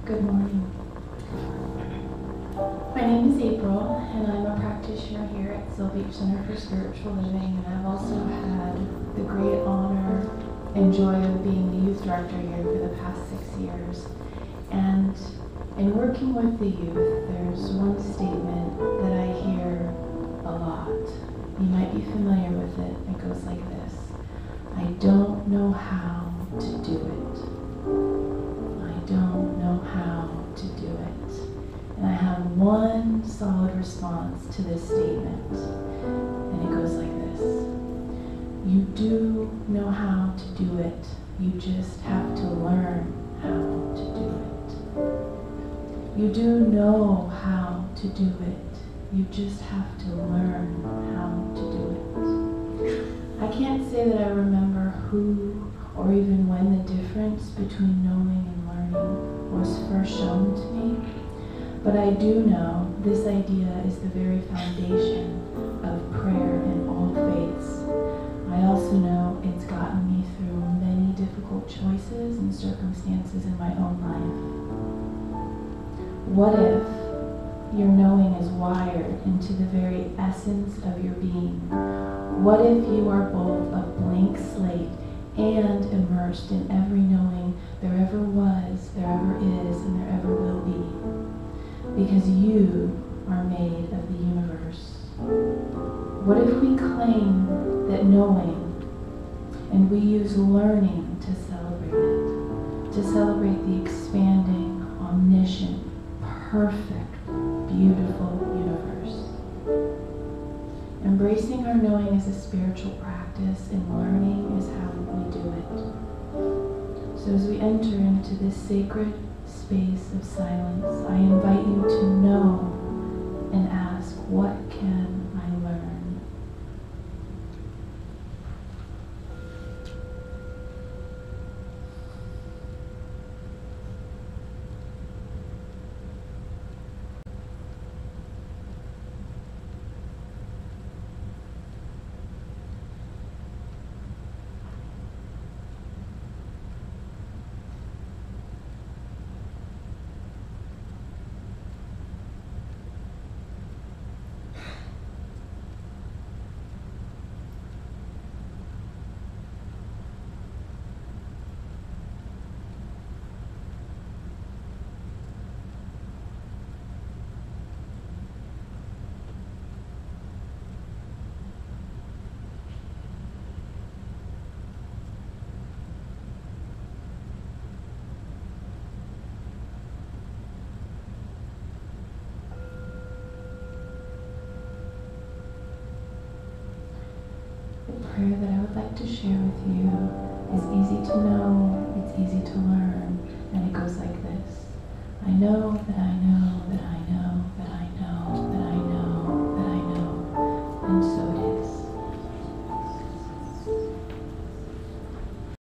Good morning. My name is April, and I'm a practitioner here at Seal Beach Center for Spiritual Living, and I've also had the great honor and joy of being the youth director here for the past 6 years. And in working with the youth, there's one statement that I hear a lot. You might be familiar with it. It goes like this: I don't know how to do it. I don't know how to do it. And I have one solid response to this statement, and it goes like this: you do know how to do it. You just have to learn how to do it. You do know how to do it. You just have to learn how to do it. I can't say that I remember who or even when the difference between knowing and learning was first shown to me, but I do know this idea is the very foundation of prayer in all faiths. I also know it's gotten me through many difficult choices and circumstances in my own life. What if your knowing is wired into the very essence of your being? What if you are both a blank slate and immersed in every knowing there ever was, there ever is, and there ever will be? Because you are made of the universe. What if we claim that knowing and we use learning to celebrate it, to celebrate the expanding, omniscient, perfect, beautiful universe? Embracing our knowing is a spiritual practice, and learning is how we do it. So as we enter into this sacred space of silence, I invite you to know and ask, what can I learn? The prayer that I would like to share with you is easy to know, it's easy to learn, and it goes like this: I know